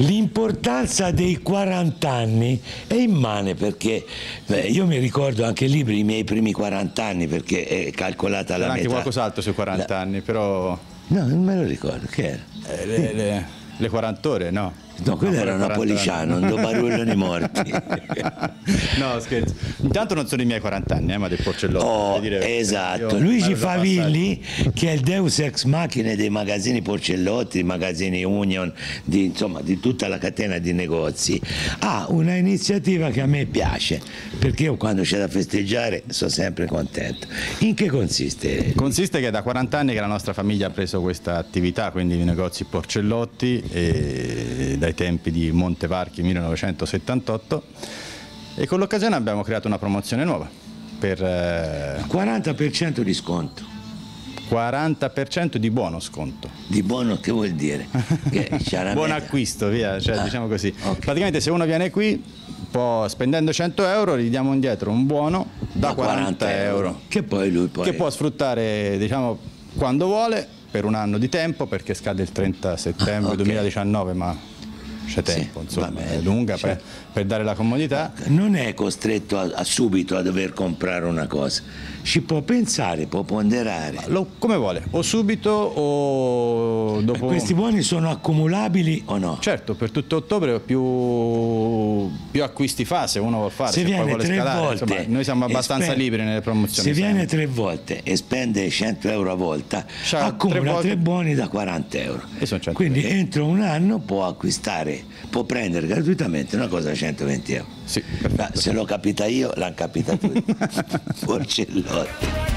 L'importanza dei 40 anni è immane, perché io mi ricordo anche lì i miei primi 40 anni, perché è calcolata la metà. C'era anche qualcos'altro sui 40 anni, però... No, non me lo ricordo, che era? Le 40 ore, no? No, quello era Napoliciano, non do barullo nei morti. No, scherzo. Intanto non sono i miei 40 anni, ma del Porcellotto. Oh, esatto. Luigi Favilli, che è il deus ex machina dei magazzini Porcellotti, dei magazzini Union, insomma di tutta la catena di negozi, ha una iniziativa che a me piace, perché io quando c'è da festeggiare sono sempre contento. In che consiste? Consiste che da 40 anni che la nostra famiglia ha preso questa attività, quindi i negozi Porcellotti, e dai tempi di Montevarchi 1978, e con l'occasione abbiamo creato una promozione nuova per 40% di sconto. 40% di buono sconto. Di buono che vuol dire? Buon acquisto, via, cioè, diciamo così. Okay. Praticamente se uno viene qui, spendendo 100 euro, gli diamo indietro un buono da 40 euro. Che poi lui che può sfruttare, diciamo, quando vuole, per un anno di tempo, perché scade il 30 settembre 2019, ma c'è tempo, sì, insomma, è lunga, certo, per dare la comodità. Non è costretto a subito a dover comprare una cosa, ci può pensare, può ponderare. Come vuole, o subito o dopo. Questi buoni sono accumulabili o no? Certo, per tutto ottobre più acquisti fa, se uno vuole fare, se poi vuole scalare, volte, insomma, noi siamo abbastanza liberi nelle promozioni. Se viene 3 volte e spende 100 euro a volta, accumula 3 buoni da 40 euro. Quindi entro un anno può acquistare, può prendere gratuitamente una cosa da 120 euro. Sì, perfetto. Se l'ho capita io, l'hanno capita tutti. Porcellotti.